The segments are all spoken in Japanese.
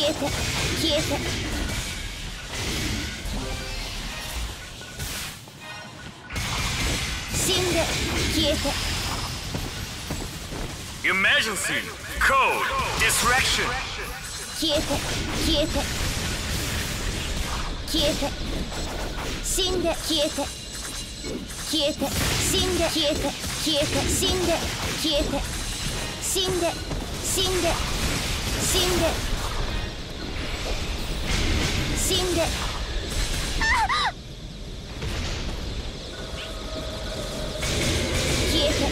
消えて消えて死んで消えて Emergency Code Distraction 消えて消えて消えて死んで消えて消えて死んで消えて消えて死んで消えて死んで死んで死んで死んで消えて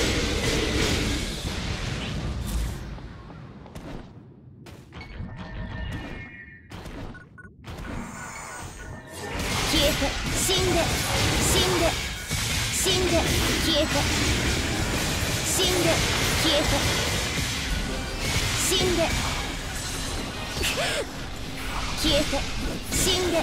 消えて死んで死んで死んで消えて死んで消えて死んで消えて死んで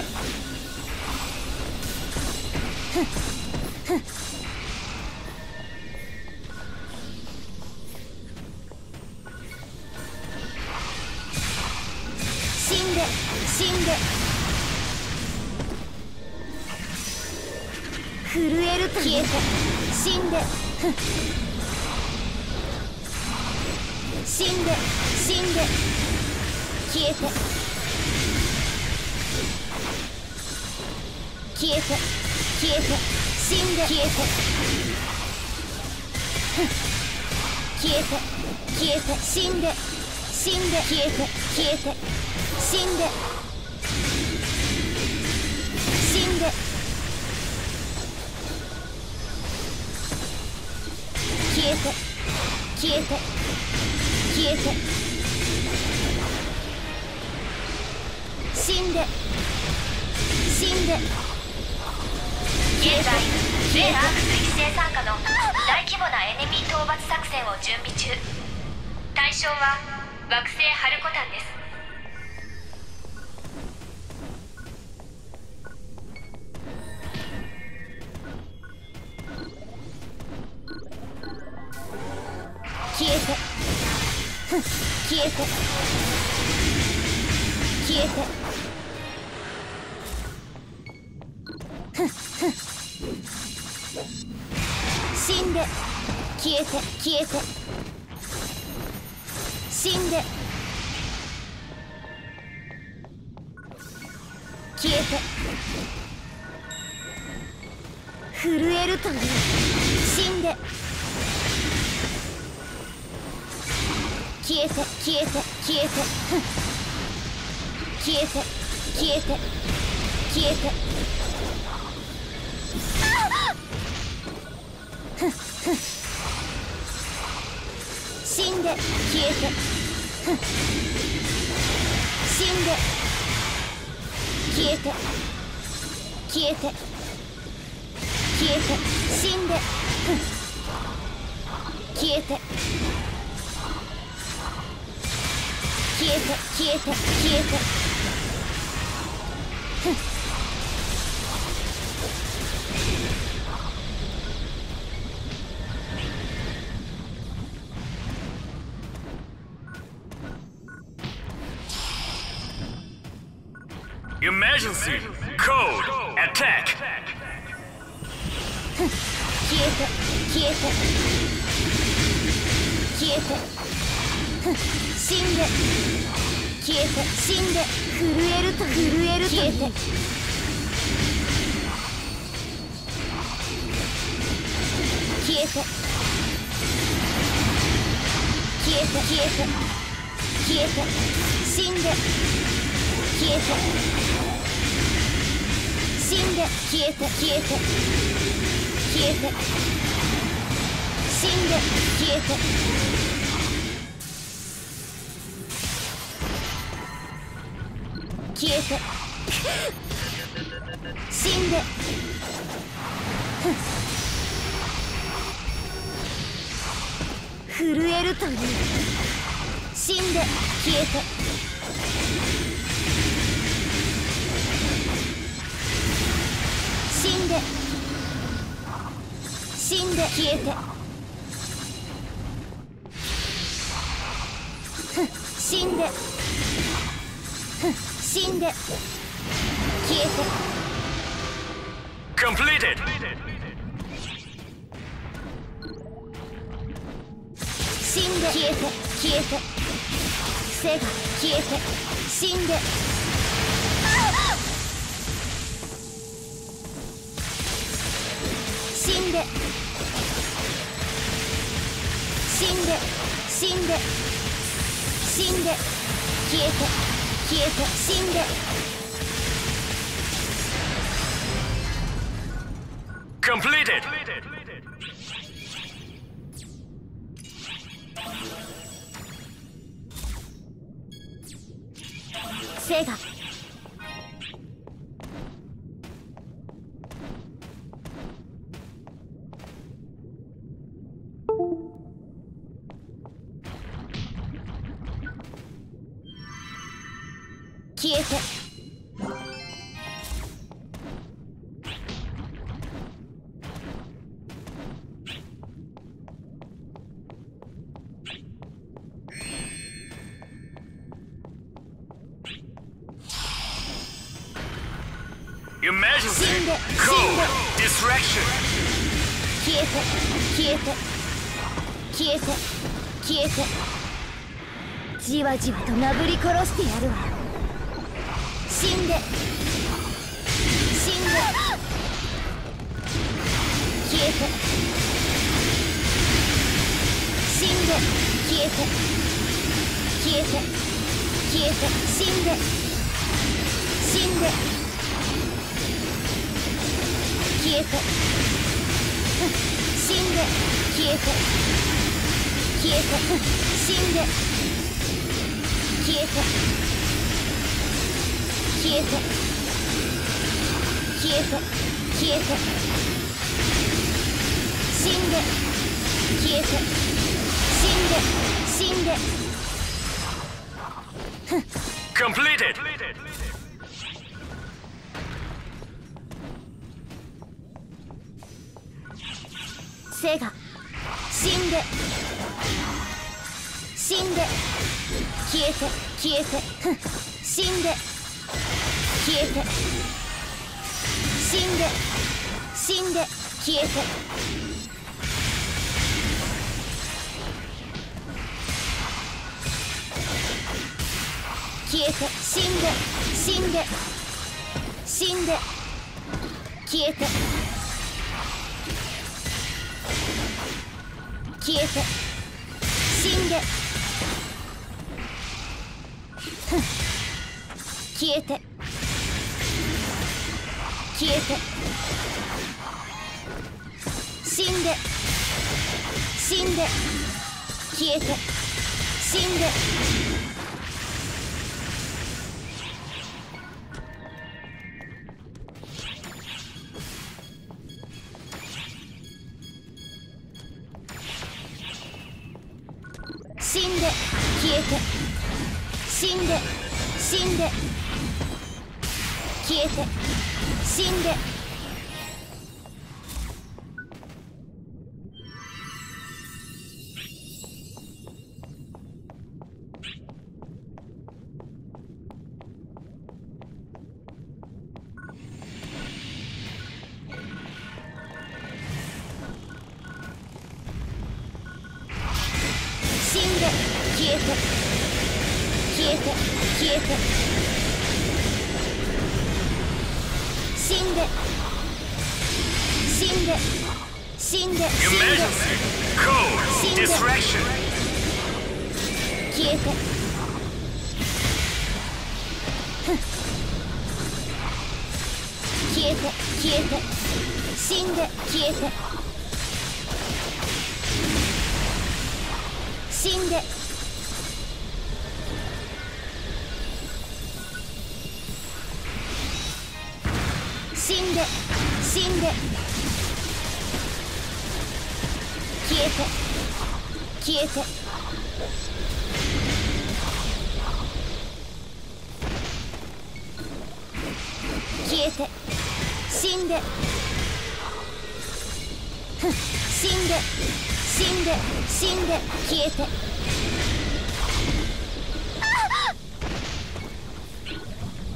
死んで死んで震えると消えて死んで死んで死んで消えて消えて消えて死んで消えて消えて消えて死んで死んで消えて消えて死んで死んで消えて消えて消えて死んで死んで現在全アークス一斉参加の大規模なエネミー討伐作戦を準備中。対象は惑星ハルコタンです。 消えて消えて消えて死んで消えて消えて死んで消えて震えるという死んで消えて消えて消えて消えて消えて消えて死んで消えて死んで消えて消えて消えて死んで消えて消えて消えて消えて Emergency Code Attack 消えて消えて消えて死んで消えて死んで震えると震えると消えて消えて消えて消えて消えて死んで消えて死んで消えて消えて消えて死んで消えて消えて死んで震えるという死んで消えて死んで死んで消えて死んで死んで消えて Completed. 死んで消えて消えて背が消えて死んで死んで死んで死んで死んで消えて消えて死んで Completed. 背が消えて Emergency. Code. Distraction. 消えて消えて消えて消えてじわじわと殴り殺してやるわ死んで死んで消えて死んで消えて消えて消えて死んで死んで消えて死んで消えて消えて死んで消えて消えて消えて消えて死んで消えて死んで死んで Completed. 背が死んで死んで消えて消えて死んで消えて死んで死んで消えて消えて死んで死んで死んで消えて消えて死んで消えて消えて死んで死んで消えて死んで死んで消えて死んで死んで消えて死んで死んで消えて消えて消えて死んで死んで死んで死んで Emergency. Code. Distraction. 消えて消えて消えて死んで消えて死んで死んで死んで消えて消えて消えて死んで死んで死んで死んで消えて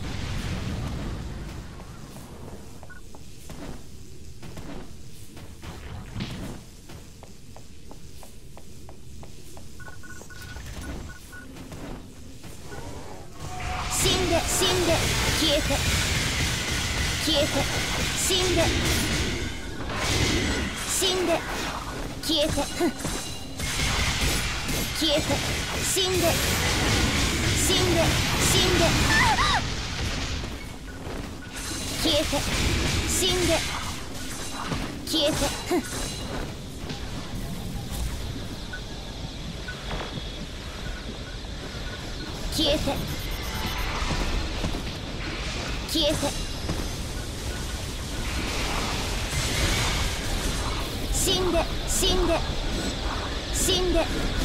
消えて消えて死んで死んで消えて消えて死んで死んで死んで消えて死んで消えて消えて消えて死んで死んで死んで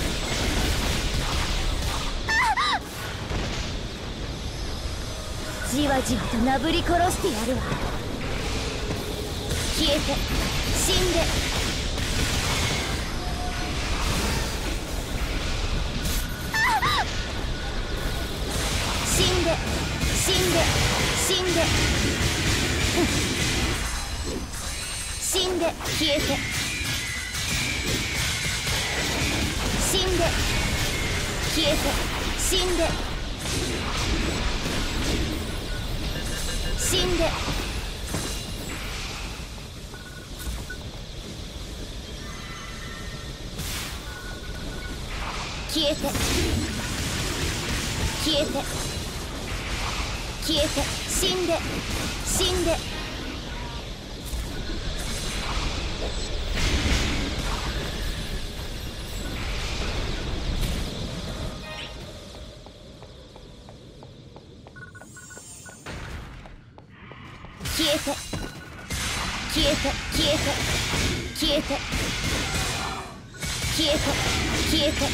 じわじわとなぶり殺してやるわ。消えて死んで死んで死んで死んで死んで消えて死んで消えて死んで死んで消えて消えて消えて死んで死んで消えて消えて消えて消えて消えて消えて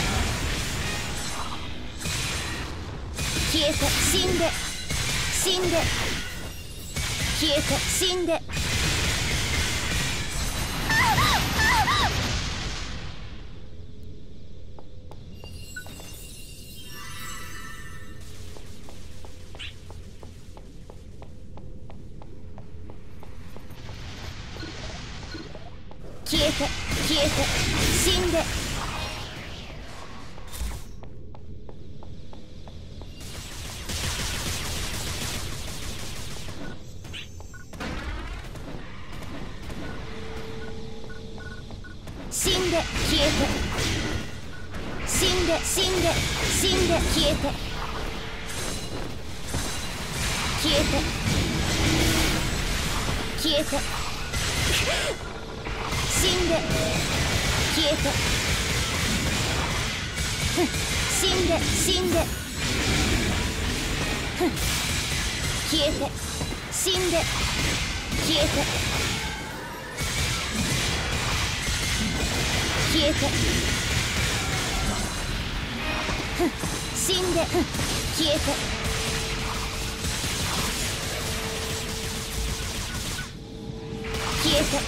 消えて死んで死んで消えて死んで消えて消えて死んで死んで消えて死んで死んで死んで消えて消えて消えて死んで消えて死んで死んで消えて死んで消えて消えて死んで消えて消えて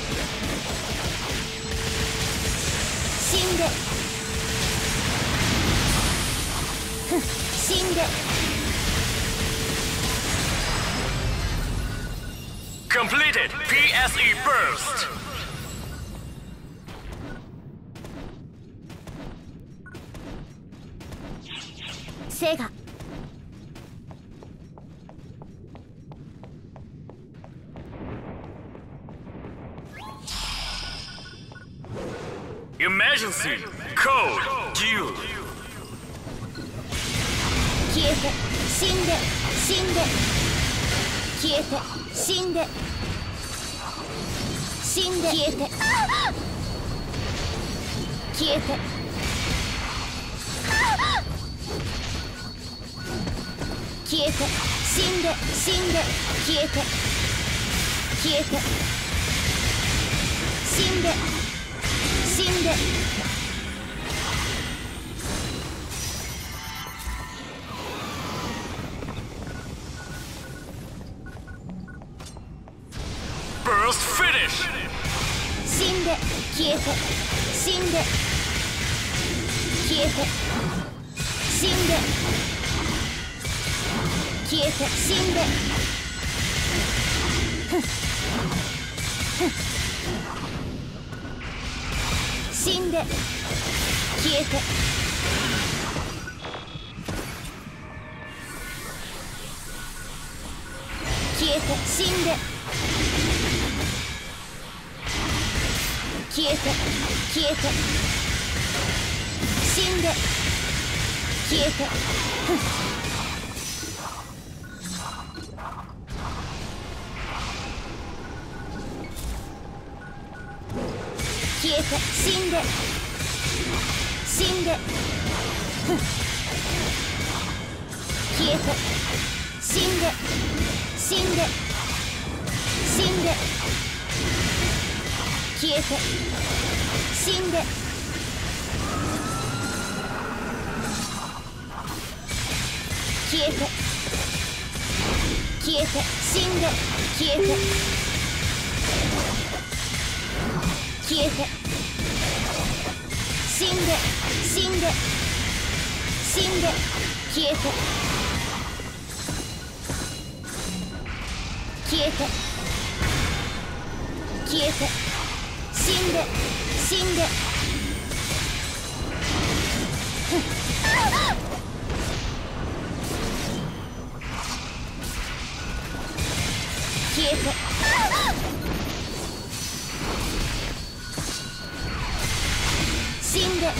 死んで死んで Completed PSE burst. Sega. Emergency code due. 消えて死んで死んで消えて死んで死んで消えて消えて消えて死んで死んで消えて消えて死んで死んで Burst finish. 死んで消えて死んで消えて死んで消えて死んで死んで消えて死んで消えて消えて死んで消えて消えて死んで死んで消えて死んで死んで死んで消えて死んで消えて消えて死んで消えて消えて死んで死んで死んで消えて消えて消えて死んで死んで消えて死んで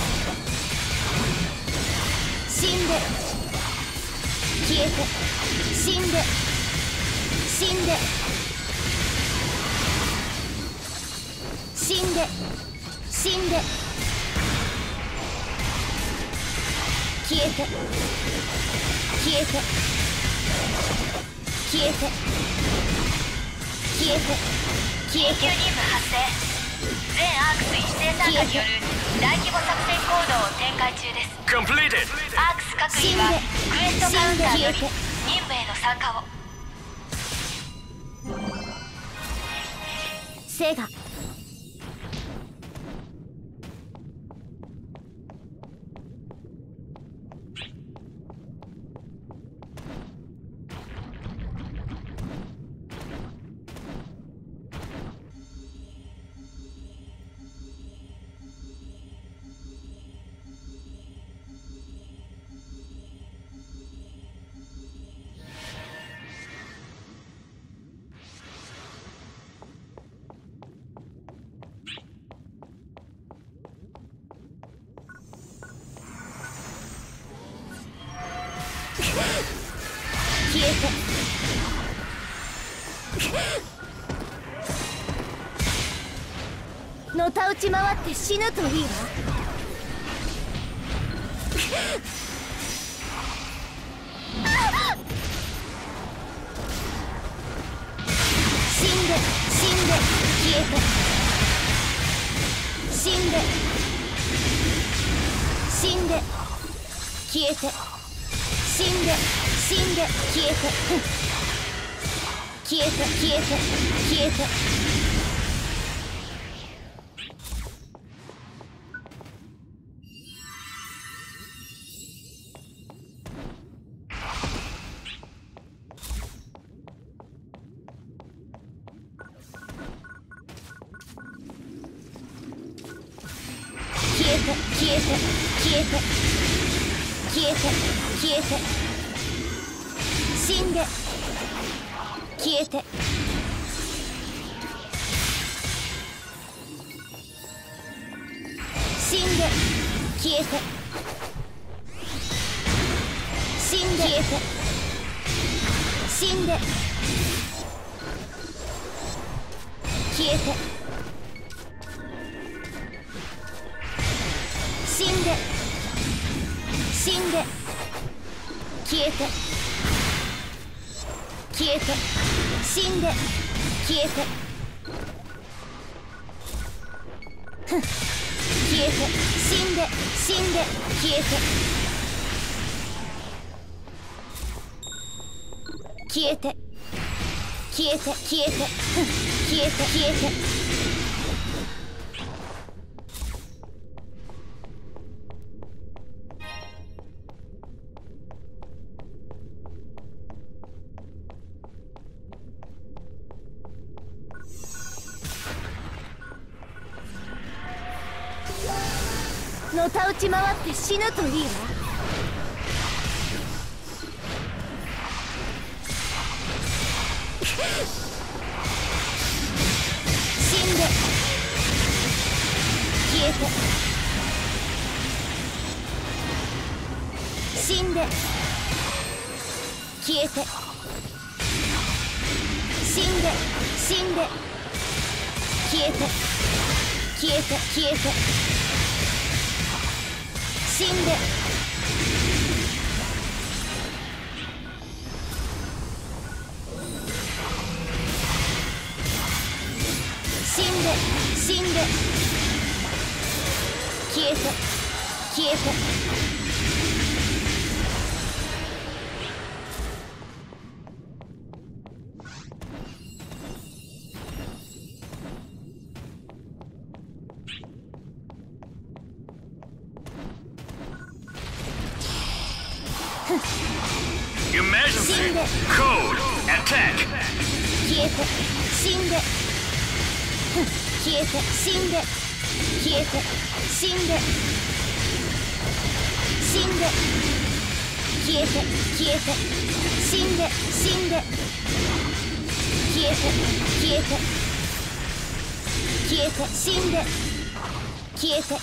死んで消えて死んで死んで死んで死んで消えて消えて消えて消えて消えて緊急任務発生。全アークス一斉参加による大規模作戦行動を展開中です。 Completed. アークス各員はクエストカウンターより任務への参加を。 セガ消えてのたうち回って死ぬといいわ死んで死んで消えて死んで死んで消えて死んで死んで消えて消えて消えて消えて消えて消えて消えて消えて消えて死んで消えて死んで消えて死んで消えて死んで消えて死んで死んで消えて消えて死んで消えて消えて死んで死んで消えて消えて消えて消えて消えて消えてのたうち回って死ぬといいわ死んで消えて死んで消えて死んで死んで消えて消えて消えて死んで死んで死んで消えて消えて Emergency code attack. 消えて死んで消えて死んで消えて死んで死んで消えて消えて死んで死んで消えて消えて消えて死んで消えて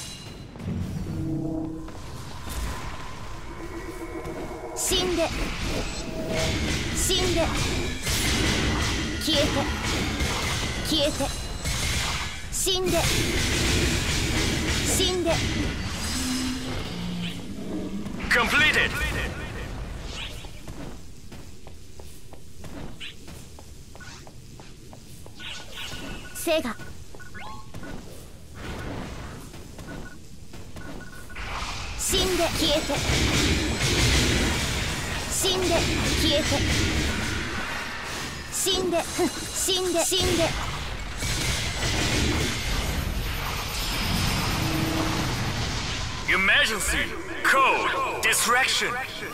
死んで死んで消えて消えて死んで死んで Completed. セガ死んで消えて死んで消えて死んで死んで死んで Emergency code distraction.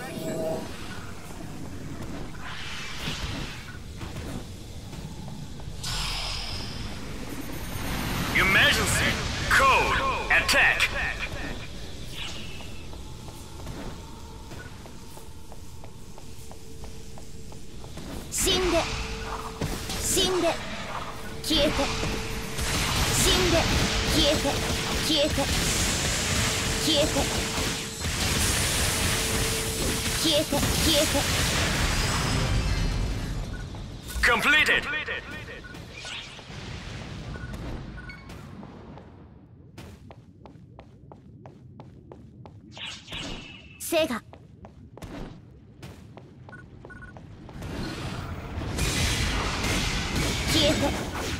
Emergency code attack. 死んで死んで消えて死んで消えて消えて消えて消えて消えて Completed. セガ消えて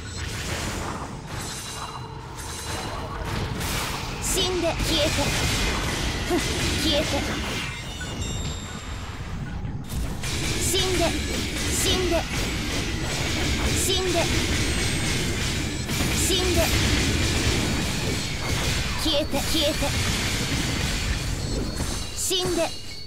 死んで消えて消えて死んで死んで死んで死んで消えて消えて死んで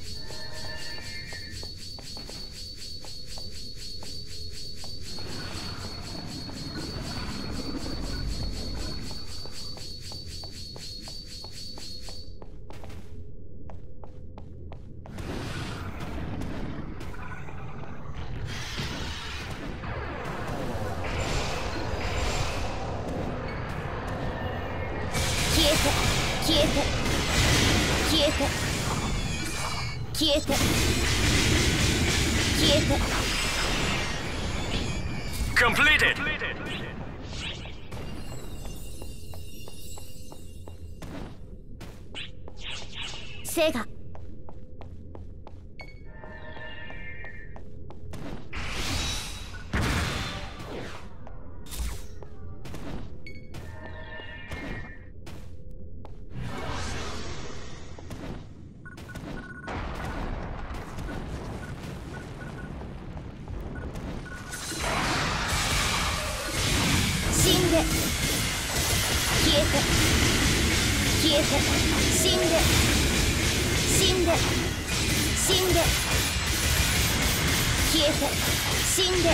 消えて消えて消えて消えて Completed. セガ死んで消えて消えて死んで死んで死んで消えて死んで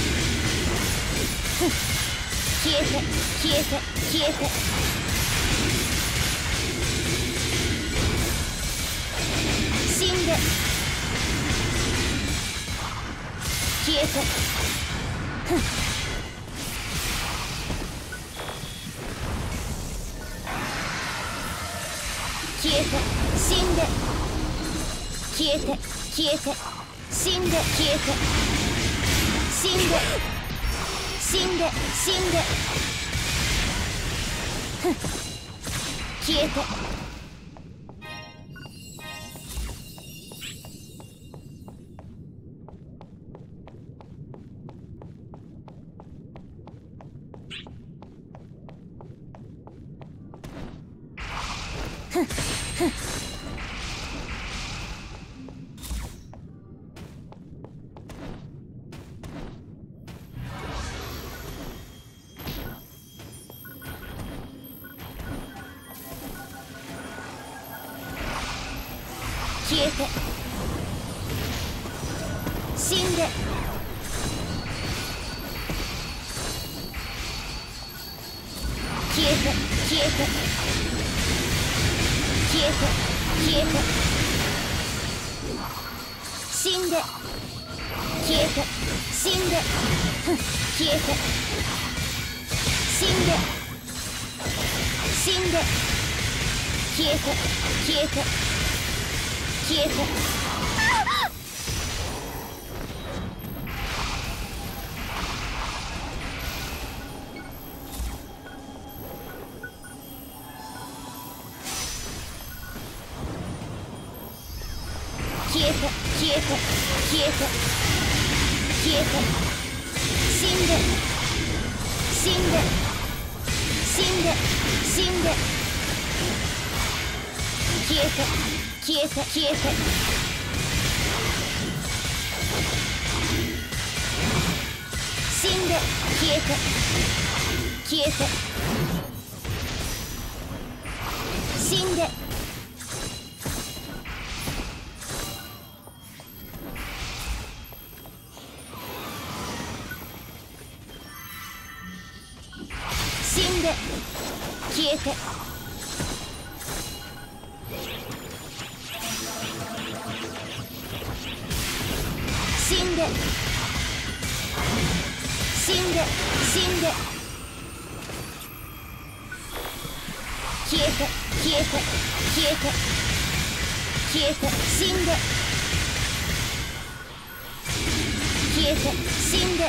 消えて消えて消えて死んで消えて消えて死んで消えて消えて死んで消えて死んで死んで死んで消えて消えて死んで消えて消えて消えて消えて死んで消えて死んで消えて死んで死んで消えて消えて消えて消えて消えて消えて消えて死んで死んで死んで死んで消えて消えて消えて死んで消えて消えて死んで死んで消えて死んで死んで死んで消えて消えて消えて消えて死んで消えて死んで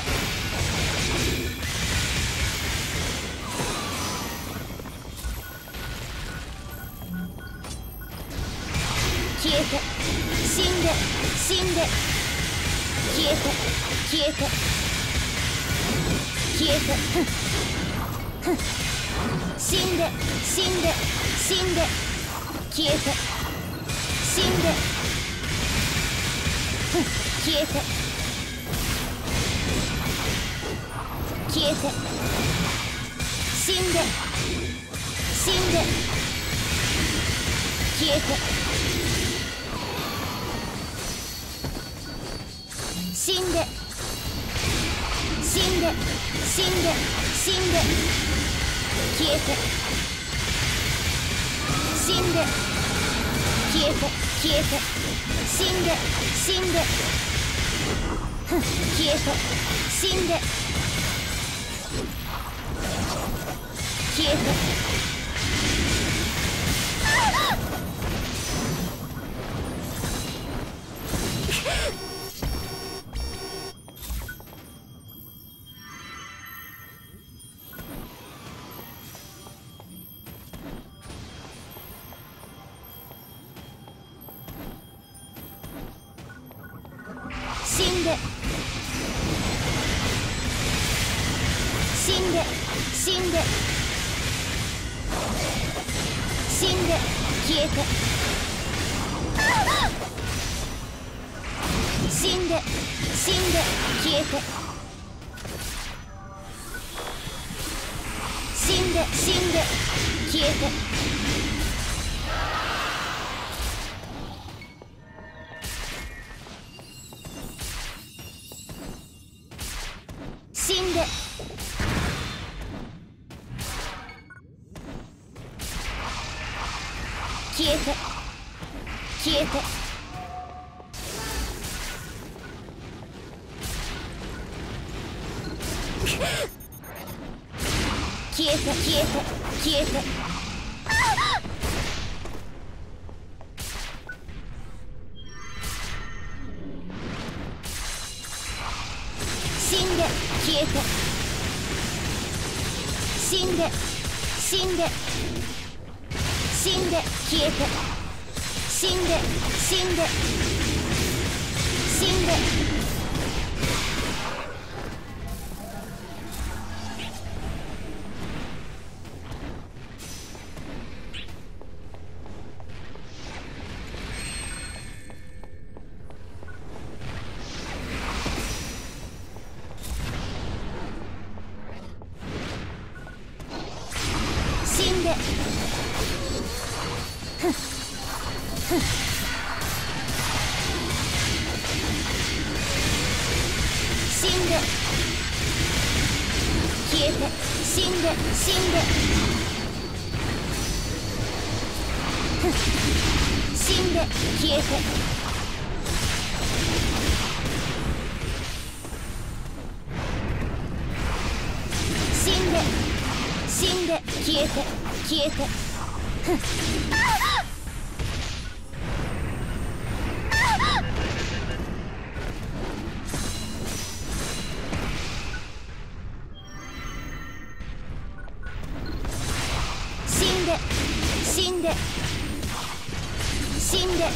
消えて死んで死んで消えて消えて消えて死んで死んで死んで消えて死んで消えて消えて死んで死んで消えて死んで死んで死んで死んで消えて死んで消えて消えて死んで死んで消えて死んで消えて死んで死んで死んで死んで消えて死んで死んで消えて死んで死んで消えて死んで消えて消えて消えて消えて消えて、死んで消えて、死んで死んで死んで消えて、死んで死んで死んで、死んで、死んで消えて、死んで死んで死んで消えて、死んで死んで消えて消えて、死んで死んで死んで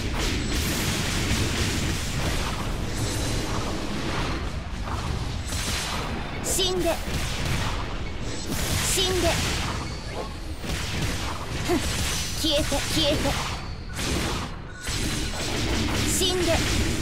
死んで死んで消えて消えて死んで、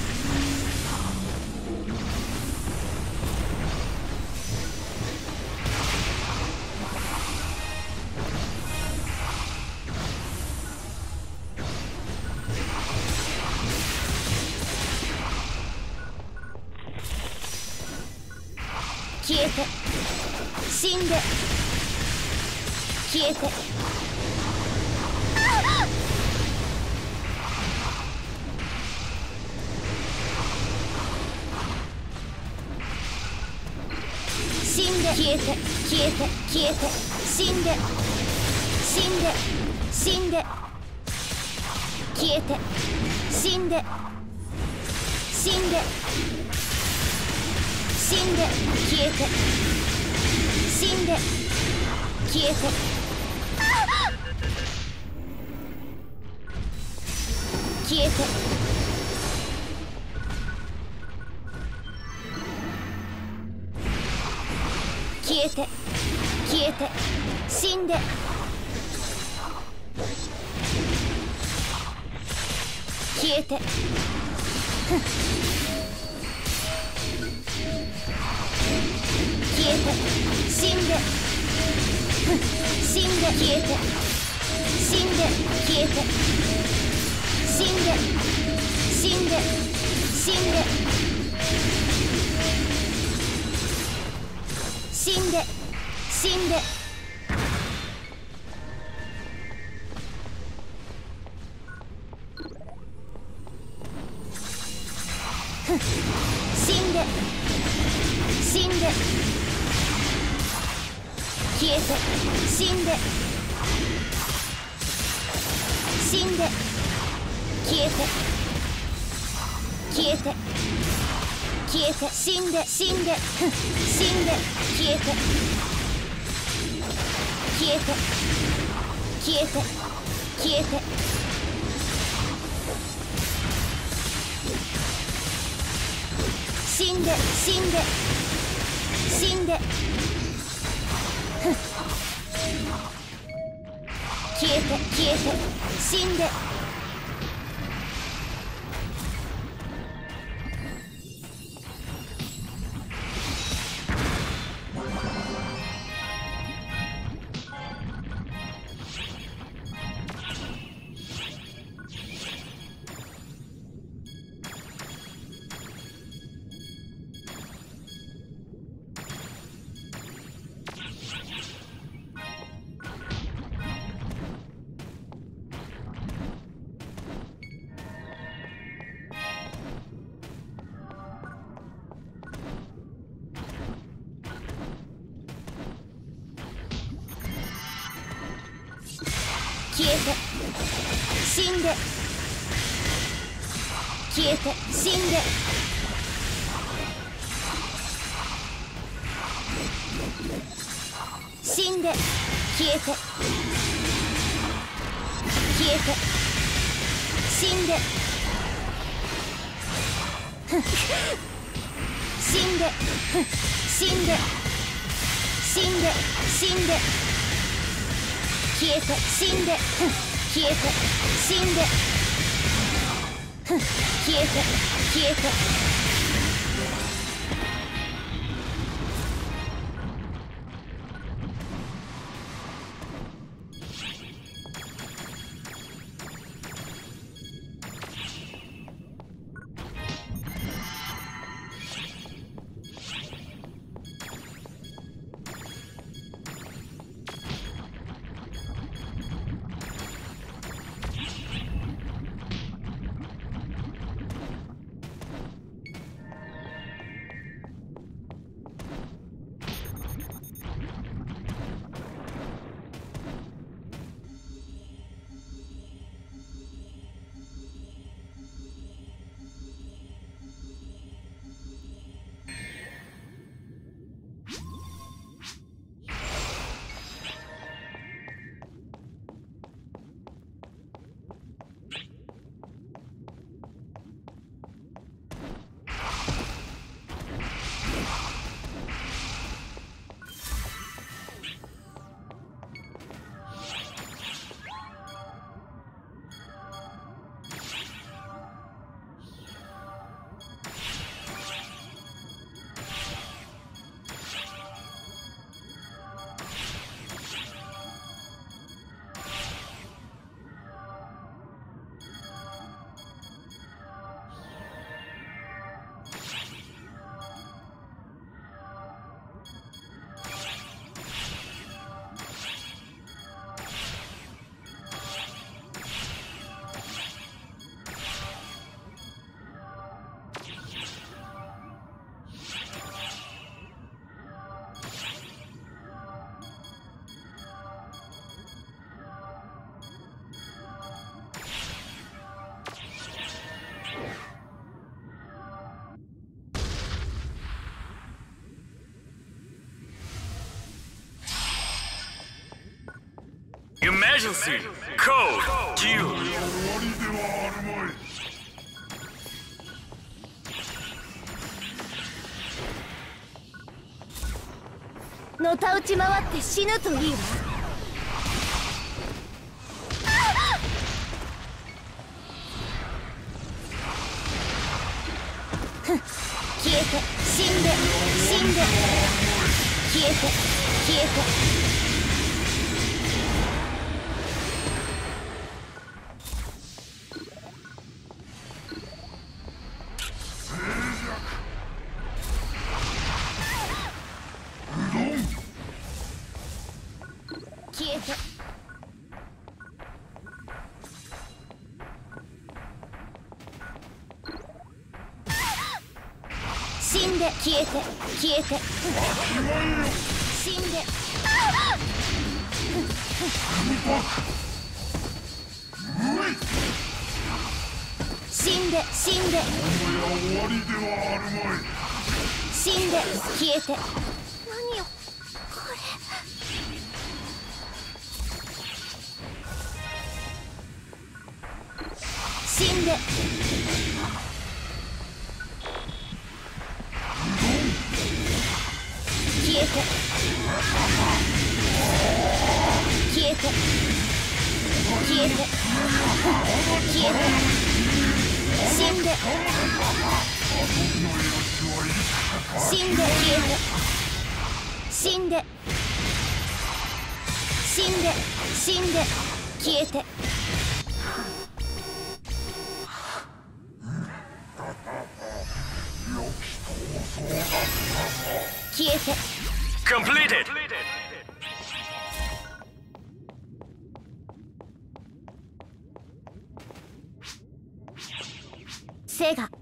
消えて死んで消えて、死んで消えて消えて消えて、死んで死んで死んで消えて、死んで死んで死んで消えて、死んで消えて、消えて消えて消えて、死んで消えて、消えて死んで死んで消えて、死んで消えて、死んで死んで死んで死んで死んで、死んで死んで消えて、死んで死んで消えて消えて消えて、死んで死んで死んで消えて消えて消えて消えて、死んで死んで死んで消えて消えて死んで、 消えて死んで消えて死んで死んで消えて消えて死んで死んで死んで死んで死んで消えて死んで消えて死んで消えて消えて Emergency code due. のたうち回って死ぬといいわ。消えて死んで死んで消えて消えて消えて死んで消えて消えて死んで死んで死んで死んで消えて何よこれ死んで消えて消えて消えて消えて死んで死んで消えて死んで死んで死んで消えて消えて Completed. セガ